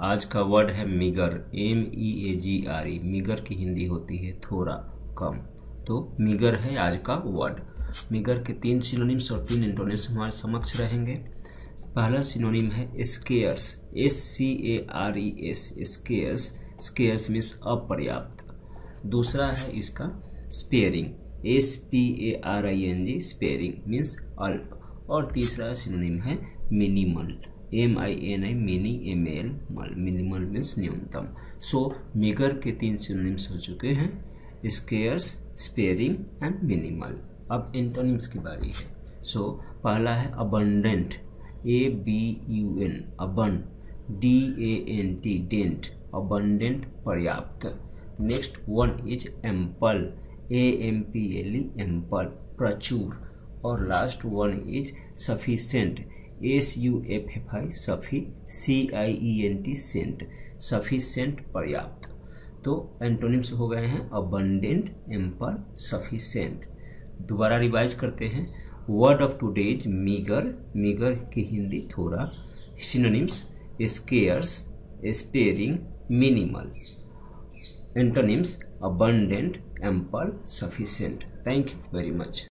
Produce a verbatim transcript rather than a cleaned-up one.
आज का वर्ड है मिगर, एम ई ए जी आर ई। मिगर की हिंदी होती है थोड़ा कम, तो मिगर है आज का वर्ड। मिगर के तीन सिनोनिम्स और तीन एंटोनिम्स हमारे समक्ष रहेंगे। पहला सिनोनिम है scarce, S C A R E S, scarce. Scarce means अपर्याप्त। दूसरा है इसका sparing, S P A R I N G, sparing means अल्प। और तीसरा सिनोनिम है minimal, M I N I, mini, M L, mal. Minimal means न्यूनतम। So meagre के तीन सिनोनिम्स हो चुके हैं, स्केयर्स, स्पेयरिंग एंड मिनिमल। अब एंटोनिम्स की बारी है। सो so, पहला है abundant, A B you N, aban, D A N T, dent, abundant पर्याप्त। Next one is ample, A M P L E, ample प्रचुर। और last one is sufficient, S U F F I, suffi, C I E N T, cent, sufficient पर्याप्त। तो antonyms हो गए हैं abundant, ample, sufficient. दोबारा revise करते हैं। Word of today is meagre, meagre की हिंदी थोड़ा। Synonyms scarce, sparing, minimal. Antonyms abundant, ample, sufficient. Thank you very much.